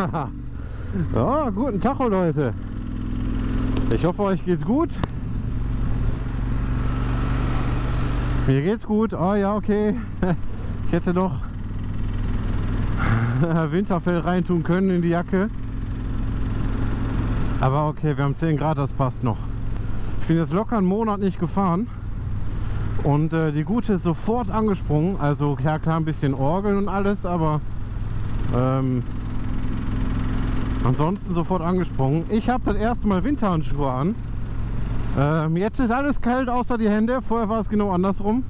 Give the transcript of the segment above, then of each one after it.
Ja, guten Tag, Leute. Ich hoffe, euch geht's gut. Mir geht's gut. Oh ja, okay. Ich hätte noch Winterfell reintun können in die Jacke. Aber okay, wir haben 10 Grad, das passt noch. Ich bin jetzt locker einen Monat nicht gefahren. Und die Gute ist sofort angesprungen. Also ja klar, ein bisschen Orgeln und alles, aber ansonsten sofort angesprungen. Ich habe das erste Mal Winterhandschuhe an. Jetzt ist alles kalt außer die Hände. Vorher war es genau andersrum.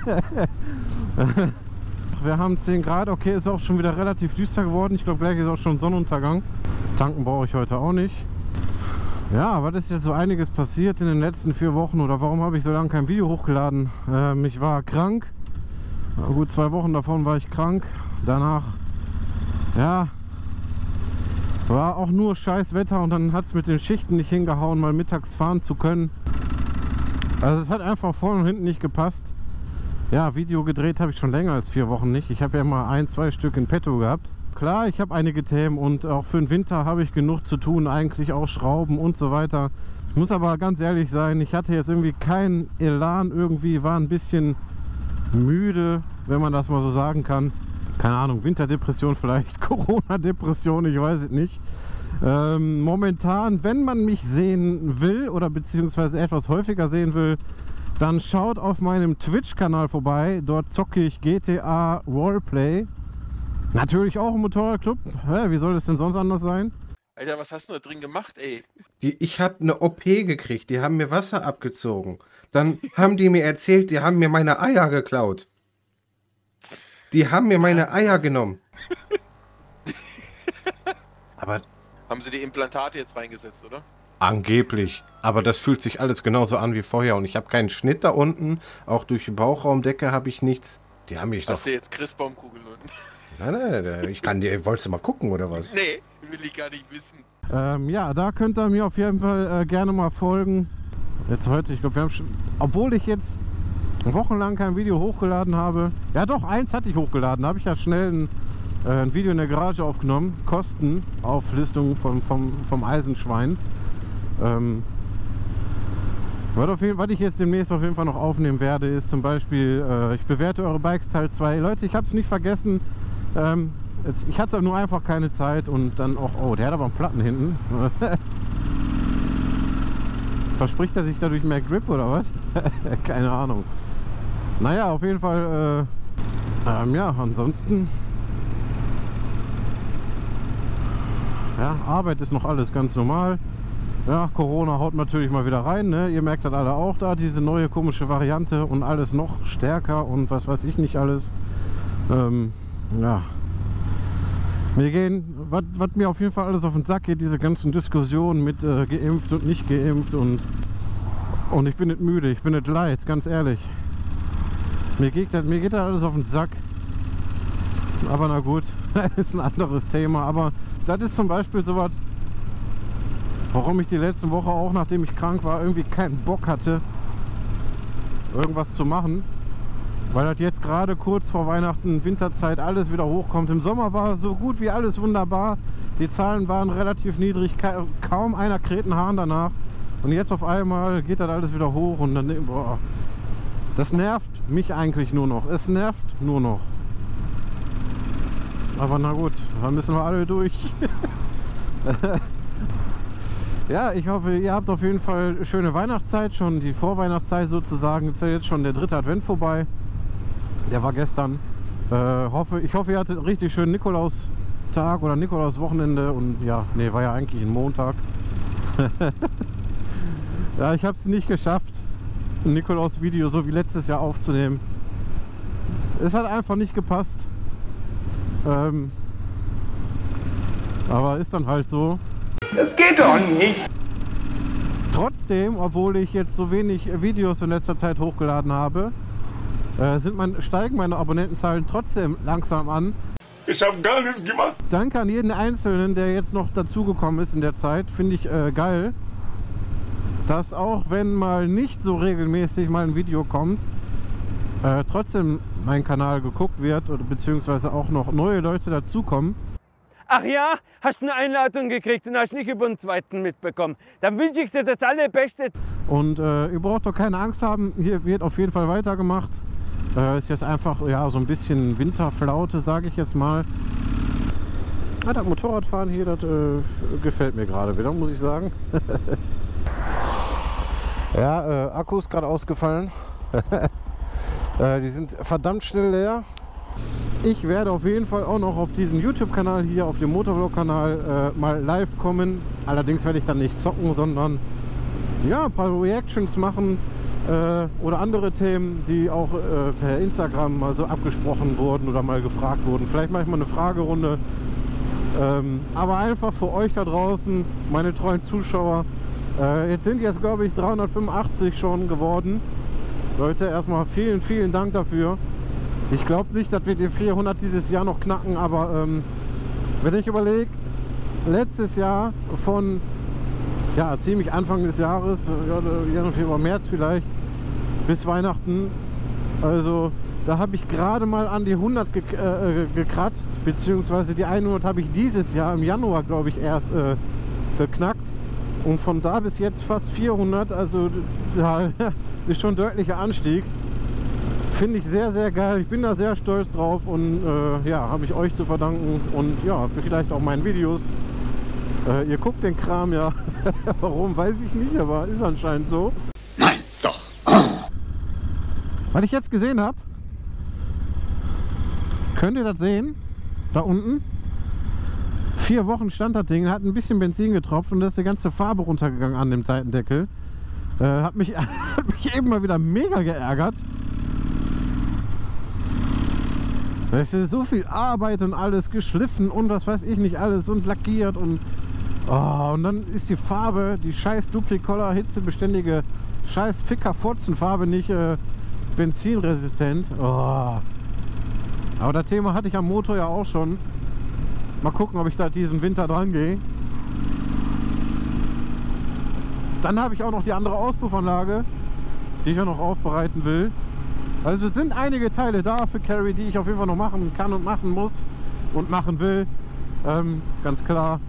Wir haben 10 Grad. Okay, ist auch schon wieder relativ düster geworden. Ich glaube, gleich ist auch schon Sonnenuntergang. Tanken brauche ich heute auch nicht. Ja, was ist jetzt so einiges passiert in den letzten 4 Wochen oder warum habe ich so lange kein Video hochgeladen? Ich war krank. Gut, 2 Wochen davon war ich krank. Danach, ja, war auch nur scheiß Wetter und dann hat es mit den Schichten nicht hingehauen, mal mittags fahren zu können. Also es hat einfach vorne und hinten nicht gepasst. Ja, Video gedreht habe ich schon länger als 4 Wochen nicht. Ich habe ja mal 1, 2 Stück in petto gehabt. Klar, ich habe einige Themen und auch für den Winter habe ich genug zu tun, eigentlich auch Schrauben und so weiter. Ich muss aber ganz ehrlich sein, ich hatte jetzt irgendwie keinen Elan, irgendwie war ein bisschen müde, wenn man das mal so sagen kann. Keine Ahnung, Winterdepression vielleicht, Corona-Depression, ich weiß es nicht. Momentan, wenn man mich sehen will oder beziehungsweise etwas häufiger sehen will, dann schaut auf meinem Twitch-Kanal vorbei. Dort zocke ich GTA Roleplay. Natürlich auch im Motorradclub. Wie soll das denn sonst anders sein? Alter, was hast du da drin gemacht, ey? Ich habe eine OP gekriegt. Die haben mir Wasser abgezogen. Dann haben die mir erzählt, die haben mir meine Eier geklaut. Die haben mir meine Eier genommen. Aber haben sie die Implantate jetzt reingesetzt, oder? angeblich. Aber das fühlt sich alles genauso an wie vorher. Und ich habe keinen Schnitt da unten. Auch durch die Bauchraumdecke habe ich nichts. Die haben mich doch... Hast du jetzt Christbaumkugeln unten? Nein, ich kann dir... Wolltest du mal gucken, oder was? Nee, will ich gar nicht wissen. Ja, da könnt ihr mir auf jeden Fall gerne mal folgen. Jetzt heute, ich glaube, wir haben schon... Obwohl ich jetzt wochenlang kein Video hochgeladen habe. Ja doch, eins hatte ich hochgeladen. Da habe ich ja schnell ein Video in der Garage aufgenommen. Kostenauflistung vom Eisenschwein. Was ich jetzt demnächst auf jeden Fall noch aufnehmen werde, ist zum Beispiel, ich bewerte eure Bikes Teil 2. Leute, ich habe es nicht vergessen. Ich hatte nur einfach keine Zeit und dann auch... Oh, der hat aber einen Platten hinten. Verspricht er sich dadurch mehr Grip oder was? Keine Ahnung. Naja, auf jeden Fall, ja, ansonsten... Ja, Arbeit ist noch alles ganz normal. Ja, Corona haut natürlich mal wieder rein, ne? Ihr merkt das alle auch da, diese neue komische Variante und alles noch stärker und was weiß ich nicht alles. Ja. Was mir auf jeden Fall alles auf den Sack geht, diese ganzen Diskussionen mit geimpft und nicht geimpft und ich bin nicht müde, ich bin nicht leid, ganz ehrlich. Mir geht das alles auf den Sack. Aber na gut, ist ein anderes Thema. Aber das ist zum Beispiel sowas, warum ich die letzten Woche auch, nachdem ich krank war, irgendwie keinen Bock hatte, irgendwas zu machen. Weil das jetzt gerade kurz vor Weihnachten, Winterzeit, alles wieder hochkommt. Im Sommer war so gut wie alles wunderbar. Die Zahlen waren relativ niedrig, kaum einer kräht einen Hahn danach. Und jetzt auf einmal geht das alles wieder hoch und dann, boah, das nervt mich eigentlich nur noch. Es nervt nur noch. Aber na gut, dann müssen wir alle durch. Ja, ich hoffe, ihr habt auf jeden Fall schöne Weihnachtszeit, schon die Vorweihnachtszeit sozusagen. Ist ja jetzt schon der 3. Advent vorbei. Der war gestern. Ich hoffe, ihr hattet einen richtig schönen Nikolaustag oder Nikolauswochenende. Und ja, nee, war ja eigentlich ein Montag. Ja, ich habe es nicht geschafft, ein Nikolaus-Video so wie letztes Jahr aufzunehmen. Es hat einfach nicht gepasst. Aber ist dann halt so. Das geht doch nicht! Trotzdem, obwohl ich jetzt so wenig Videos in letzter Zeit hochgeladen habe, steigen meine Abonnentenzahlen trotzdem langsam an. Ich habe gar nichts gemacht. Danke an jeden Einzelnen, der jetzt noch dazugekommen ist in der Zeit. Finde ich geil, dass auch wenn mal nicht so regelmäßig mal ein Video kommt, trotzdem mein Kanal geguckt wird oder beziehungsweise auch noch neue Leute dazukommen. Ach ja, hast eine Einladung gekriegt und hast nicht über den zweiten mitbekommen. Dann wünsche ich dir das Allerbeste. Und ihr braucht doch keine Angst haben, hier wird auf jeden Fall weitergemacht. Ist jetzt einfach ja, so ein bisschen Winterflaute, sage ich jetzt mal. Ah, das Motorradfahren hier, das gefällt mir gerade wieder, muss ich sagen. Ja, Akku ist gerade ausgefallen. Die sind verdammt schnell leer. Ich werde auf jeden Fall auch noch auf diesen YouTube-Kanal hier, auf dem Motovlog-Kanal mal live kommen. Allerdings werde ich dann nicht zocken, sondern ja, ein paar Reactions machen oder andere Themen, die auch per Instagram mal so abgesprochen wurden oder mal gefragt wurden. Vielleicht mache ich mal eine Fragerunde. Aber einfach für euch da draußen, meine treuen Zuschauer. Jetzt sind jetzt, glaube ich, 385 schon geworden. Leute, erstmal vielen, vielen Dank dafür. Ich glaube nicht, dass wir die 400 dieses Jahr noch knacken, aber wenn ich überlege, letztes Jahr von ja, ziemlich Anfang des Jahres, Januar, Februar, März vielleicht, bis Weihnachten, also da habe ich gerade mal an die 100 gekratzt, beziehungsweise die 100 habe ich dieses Jahr im Januar, glaube ich, erst geknackt. Und von da bis jetzt fast 400, also da ist schon ein deutlicher Anstieg. Finde ich sehr, sehr geil. Ich bin da sehr stolz drauf und ja, habe ich euch zu verdanken und ja, für vielleicht auch meinen Videos. Ihr guckt den Kram ja. Warum, weiß ich nicht, aber ist anscheinend so. Nein, doch. Was ich jetzt gesehen habe, könnt ihr das sehen? Da unten. 4 Wochen stand das Ding, hat ein bisschen Benzin getropft und da ist die ganze Farbe runtergegangen an dem Seitendeckel. Hat mich eben mal wieder mega geärgert. Es ist so viel Arbeit und alles geschliffen und was weiß ich nicht alles und lackiert und und dann ist die Farbe, die scheiß Duplicolor hitzebeständige scheiß Ficker-Fotzenfarbe nicht benzinresistent. Aber das Thema hatte ich am Motor ja auch schon. Mal gucken, ob ich da diesen Winter dran gehe. Dann habe ich auch noch die andere Auspuffanlage, die ich auch noch aufbereiten will. Also es sind einige Teile da für Carry, die ich auf jeden Fall noch machen kann und machen muss und machen will. Ganz klar.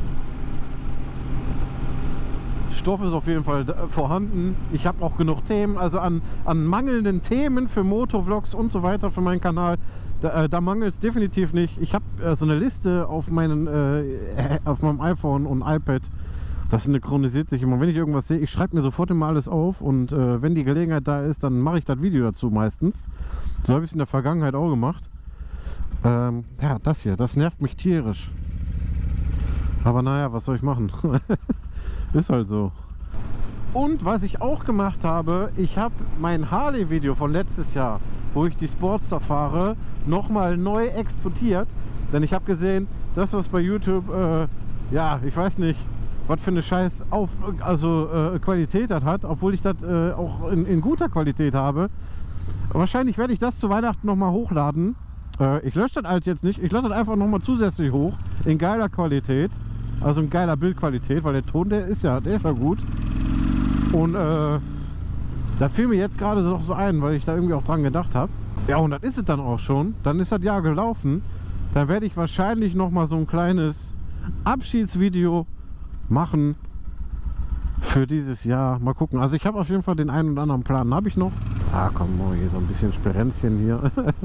Stoff ist auf jeden Fall vorhanden. Ich habe auch genug Themen, also an mangelnden Themen für Motovlogs und so weiter für meinen Kanal. Da mangelt es definitiv nicht. Ich habe so eine Liste auf meinem iPhone und iPad. Das synchronisiert sich immer. Wenn ich irgendwas sehe, ich schreibe mir sofort immer alles auf und wenn die Gelegenheit da ist, dann mache ich das Video dazu meistens. So habe ich es in der Vergangenheit auch gemacht. Ja, das hier, das nervt mich tierisch. Aber naja, was soll ich machen? Ist halt so. Und was ich auch gemacht habe, ich habe mein Harley-Video von letztes Jahr, wo ich die Sportster fahre, nochmal neu exportiert. Denn ich habe gesehen, das was bei YouTube, ja, ich weiß nicht, was für eine scheiß Qualität das hat, obwohl ich das auch in guter Qualität habe. Wahrscheinlich werde ich das zu Weihnachten nochmal hochladen. Ich lösche das halt jetzt nicht, ich lade das einfach nochmal zusätzlich hoch, in geiler Qualität. Also in geiler Bildqualität, weil der Ton, der ist ja gut. Und da fiel mir jetzt gerade noch so ein, weil ich da irgendwie auch dran gedacht habe. Ja, und das ist es dann auch schon. Dann ist das Jahr gelaufen. Da werde ich wahrscheinlich noch mal so ein kleines Abschiedsvideo machen für dieses Jahr. Mal gucken. Also ich habe auf jeden Fall den einen oder anderen Plan. Habe ich noch. Ah, komm, hier so ein bisschen Sperenzchen hier.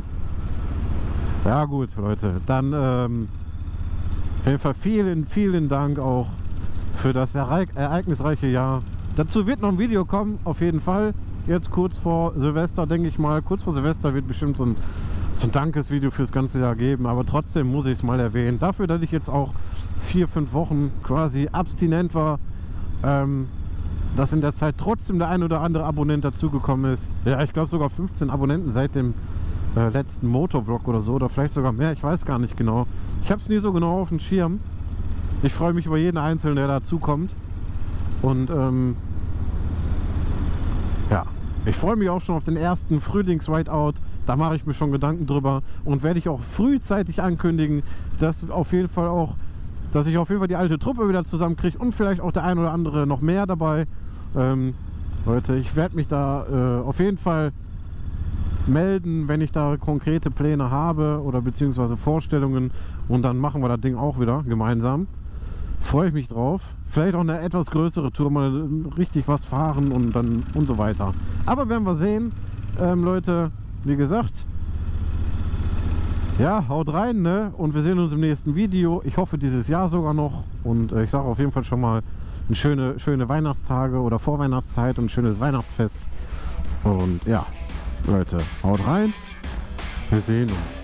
Ja gut, Leute. Dann auf jeden Fall vielen, vielen Dank auch für das ereignisreiche Jahr. Dazu wird noch ein Video kommen, auf jeden Fall. Jetzt kurz vor Silvester, denke ich mal. Kurz vor Silvester wird bestimmt so ein Dankesvideo fürs ganze Jahr geben. Aber trotzdem muss ich es mal erwähnen. Dafür, dass ich jetzt auch 4-5 Wochen quasi abstinent war, dass in der Zeit trotzdem der ein oder andere Abonnent dazugekommen ist. Ja, ich glaube sogar 15 Abonnenten seit dem letzten Motovlog oder so. Oder vielleicht sogar mehr, ich weiß gar nicht genau. Ich habe es nie so genau auf dem Schirm. Ich freue mich über jeden Einzelnen, der dazukommt. Und ja, ich freue mich auch schon auf den ersten Frühlings-Rideout. Da mache ich mir schon Gedanken drüber und werde ich auch frühzeitig ankündigen, dass ich auf jeden Fall die alte Truppe wieder zusammenkriege und vielleicht auch der ein oder andere noch mehr dabei. Leute, ich werde mich da auf jeden Fall melden, wenn ich da konkrete Pläne habe oder beziehungsweise Vorstellungen, und dann machen wir das Ding auch wieder gemeinsam. Freue ich mich drauf. Vielleicht auch eine etwas größere Tour, mal richtig was fahren und dann und so weiter. Aber werden wir sehen. Leute, wie gesagt, ja, haut rein, ne? Und wir sehen uns im nächsten Video. Ich hoffe dieses Jahr sogar noch. Und ich sage auf jeden Fall schon mal schöne Weihnachtstage oder Vorweihnachtszeit und ein schönes Weihnachtsfest. Und ja, Leute, haut rein. Wir sehen uns.